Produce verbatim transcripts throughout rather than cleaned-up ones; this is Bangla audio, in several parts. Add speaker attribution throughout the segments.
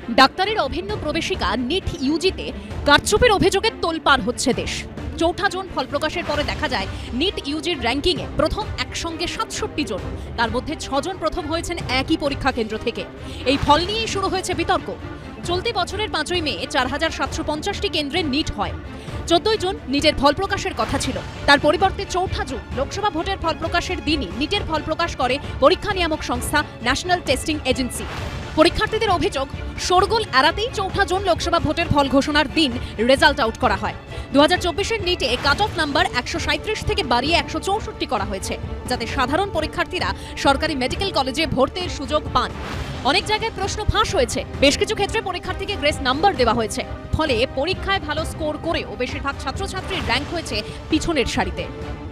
Speaker 1: ডাক্তারের অভিন্ন প্রবেশিকা নিট ইউজিতে কারচুপির অভিযোগে তোলপাড় হচ্ছে দেশ। চৌঠা জুন ফল প্রকাশের পরে দেখা যায় নিট ইউজির র্যাঙ্কিংয়ে প্রথম একসঙ্গে সাতষট্টি জন, তার মধ্যে ছজন প্রথম হয়েছেন একই পরীক্ষা কেন্দ্র থেকে। এই ফল নিয়েই শুরু হয়েছে বিতর্ক। চলতি বছরের পাঁচই মে চার হাজার সাতশো পঞ্চাশটি কেন্দ্রে নিট হয়। চোদ্দই জুন নিটের ফল প্রকাশের কথা ছিল, তার পরিবর্তে চৌঠা জুন লোকসভা ভোটের ফল প্রকাশের দিনই নিটের ফল প্রকাশ করে পরীক্ষা নিয়ামক সংস্থা ন্যাশনাল টেস্টিং এজেন্সি। পরীক্ষার্থীদের অভিযোগ, শোরগোল এড়াতেই চৌঠা জুন লোকসভা ভোটের ফল ঘোষণার দিন রেজাল্ট আউট করা হয়। দু হাজার চব্বিশের নিটে কাট অফ নাম্বার একশো সাঁত্রিশ থেকে বাড়িয়ে একশো চৌষট্টি করা হয়েছে, যাতে সাধারণ পরীক্ষার্থীরা সরকারি মেডিকেল কলেজে ভর্তির সুযোগ পান। অনেক জায়গায় প্রশ্ন ফাঁস হয়েছে, বেশ কিছু ক্ষেত্রে পরীক্ষার্থীকে গ্রেস নাম্বার দেওয়া হয়েছে, ফলে পরীক্ষায় ভালো স্কোর করেও বেশিরভাগ ছাত্রছাত্রীর র্যাঙ্ক হয়েছে পিছনের সারিতে।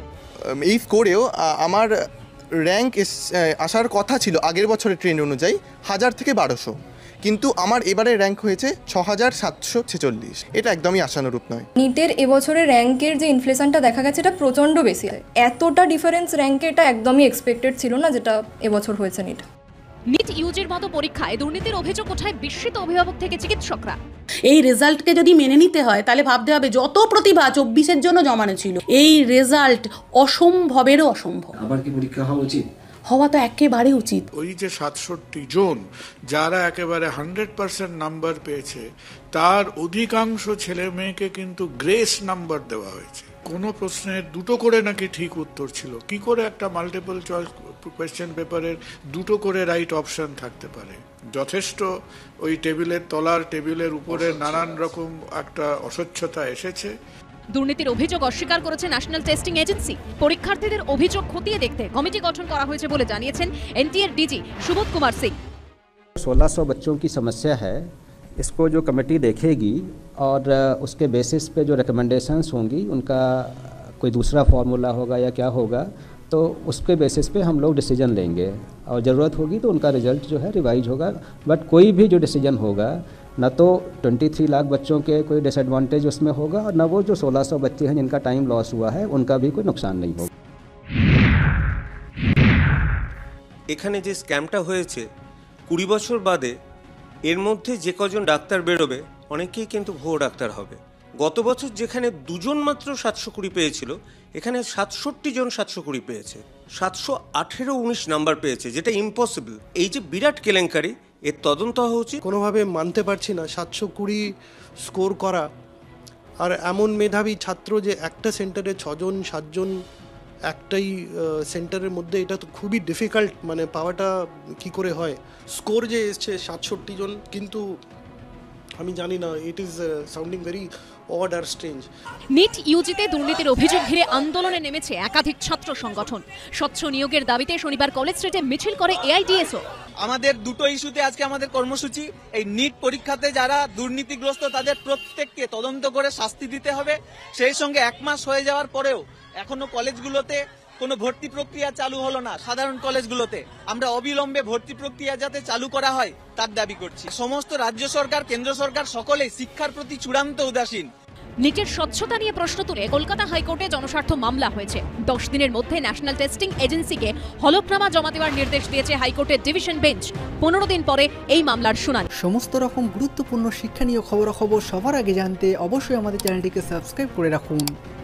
Speaker 2: এই স্কোরেও আমার র্যাঙ্ক আসার কথা ছিল আগের বছরের ট্রেন্ড অনুযায়ী হাজার থেকে বারোশো, কিন্তু আমার এবারে র্যাঙ্ক হয়েছে ছ হাজার সাতশো ছেচল্লিশ। এটা একদমই আশানুরূপ নয়।
Speaker 3: নিটের এবছরের র্যাঙ্কের যে ইনফ্লেশনটা দেখা গেছে এটা প্রচণ্ড বেশি, এতটা ডিফারেন্স র্যাঙ্কে এটা একদমই এক্সপেক্টেড ছিল না যেটা এবছর হয়েছে নিট।
Speaker 1: নিট ইউজির মতো পরীক্ষায় দুর্নীতির অভিযোগ ওঠায় বিস্মিত অভিভাবক থেকে চিকিৎসকরা।
Speaker 4: এই রেজাল্টকে যদি মেনে নিতে হয় তাহলে ভাবতে হবে যত প্রতিভা চব্বিশের জন্য জমানো ছিল, এই রেজাল্ট অসম্ভবেরও অসম্ভব।
Speaker 5: আবার কি পরীক্ষা হওয়া উচিত?
Speaker 4: হওয়া তো একেবারে উচিত।
Speaker 6: ওই যে সাতষট্টি জন যারা একেবারে হান্ড্রেড পার্সেন্ট নাম্বার পেয়েছে, তার অধিকাংশ ছেলে মেয়েকে কিন্তু গ্রেস নাম্বার দেওয়া হয়েছে। কোনো প্রশ্নের দুটো করে নাকি ঠিক উত্তর ছিল। কি করে একটা মাল্টিপল চয়েস কোয়েশ্চেন পেপারের দুটো করে রাইট অপশন থাকতে পারে? যথেষ্ট ওই টেবিলের তলার টেবিলের উপরে নানান রকম একটা অস্বচ্ছতা এসেছে।
Speaker 1: দুর্নীতির অভিযোগ অস্বীকার করেছে ন্যাশনাল টেস্টিং এজেন্সি। পরীক্ষার্থীদের অভিযোগ খতিয়ে দেখতে কমিটি গঠন করা হয়েছে বলে জানিয়েছেন এনটিএর ডিজি সুবোধ কুমার সিং।
Speaker 7: सोलह सौ बच्चों की समस्या है, इसको जो कमेटी देखेगी और उसके बेसिस पे जो रिकमेंडेशंस होंगी उनका कोई दूसरा फार्मूला होगा या क्या होगा, तो उसके बेसिस पे हम लोग डिसीजन लेंगे और ज़रूरत होगी तो उनका रिजल्ट जो है रिवाइज होगा। बट कोई भी जो डिसीजन होगा, न तो तेईस लाख बच्चों के कोई डिसएडवांटेज उसमें होगा और न वो जो सोलह सौ बच्चे हैं जिनका टाइम लॉस हुआ है उनका भी कोई नुकसान नहीं होगा।
Speaker 8: এখানে যে স্ক্যামটা হয়েছে কুড়ি বছর বাদে এর মধ্যে যে কজন ডাক্তার বেরোবে অনেকেই কিন্তু ভুয়ো ডাক্তার হবে। গত বছর যেখানে দুজন মাত্র সাতশো কুড়ি পেয়েছিল, এখানে সাতষট্টি জন সাতশো কুড়ি পেয়েছে, সাতশো আঠেরো উনিশ নাম্বার পেয়েছে, যেটা ইম্পসিবল। এই যে বিরাট কেলেঙ্কারি, এর তদন্ত হওয়া উচিত।
Speaker 9: কোনোভাবে মানতে পারছি না সাতশো কুড়ি স্কোর করা, আর এমন মেধাবী ছাত্র যে একটা সেন্টারে ছজন সাতজন একটাই সেন্টারের মধ্যে, এটা তো খুবই ডিফিকাল্ট, মানে পাওয়াটা কি করে হয়। স্কোর যে এসছে সাতষট্টি জন, কিন্তু আমি জানি না, it is sounding very odd আর স্ট্রেঞ্জ।
Speaker 1: নিট ইউজিতে দুর্নীতির অভিযোগ ঘিরে আন্দোলনে নেমেছে একাধিক ছাত্র সংগঠন। স্বচ্ছ নিয়োগের দাবিতে শনিবার কলেজ স্ট্রিটে মিছিল করে এআইডিএসও।
Speaker 10: আমাদের দুটো ইস্যুতে আজকে আমাদের কর্মসূচি, এই নিট পরীক্ষাতে যারা দুর্নীতিগ্রস্ত তাদের প্রত্যেককে তদন্ত করে শাস্তি দিতে হবে। সেই সঙ্গে এক মাস হয়ে যাওয়ার পরেও এখনো কলেজগুলোতে কোনো ভর্তি প্রক্রিয়া চালু হলো না। সাধারণ কলেজগুলোতে আমরা অবিলম্বে ভর্তি প্রক্রিয়া যাতে চালু করা হয় তার দাবি করছি। সমস্ত রাজ্য সরকার, কেন্দ্র সরকার সকলেই শিক্ষার প্রতি চূড়ান্ত উদাসীন।
Speaker 1: নিটের স্বচ্ছতা নিয়ে প্রশ্ন তুলে কলকাতা হাইকোর্টে জনস্বার্থ মামলা হয়েছে। দশ দিনের মধ্যে ন্যাশনাল টেস্টিং এজেন্সিকে হলফনামা জমা দেওয়ার নির্দেশ দিয়েছে হাইকোর্টের ডিভিশন বেঞ্চ। পনেরো দিন পরে এই মামলার শুনানি।
Speaker 11: সমস্ত রকম গুরুত্বপূর্ণ শিক্ষণীয় খবরাখবর সবার আগে জানতে অবশ্যই আমাদের চ্যানেলটিকে সাবস্ক্রাইব করে রাখুন।